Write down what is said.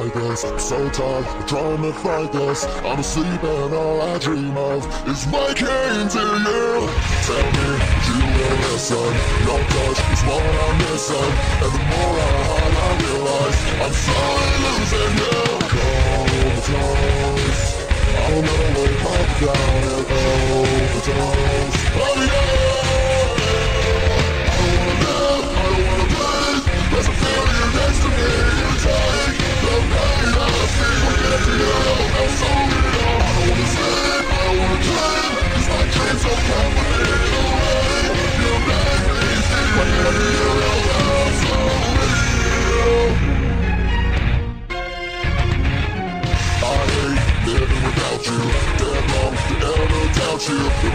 like this. I'm so tired of trying to fight this. I'm asleep and all I dream of is waking to you. Tell me you will listen. Your touch is what I'm missing, and the more I hide, I realize I'm slowly losing you. Comatose, I'll never wake up down and overdose. Oh yeah, I don't wanna live, I don't wanna breathe. There's a failure next to me. You take the pain I feel. Forget you, I'm so real. I don't wanna sleep, I don't wanna dream, 'cause my dreams don't company away. You make me feel real, I'm so real. I hate living without you. Damn wrong to ever doubt you.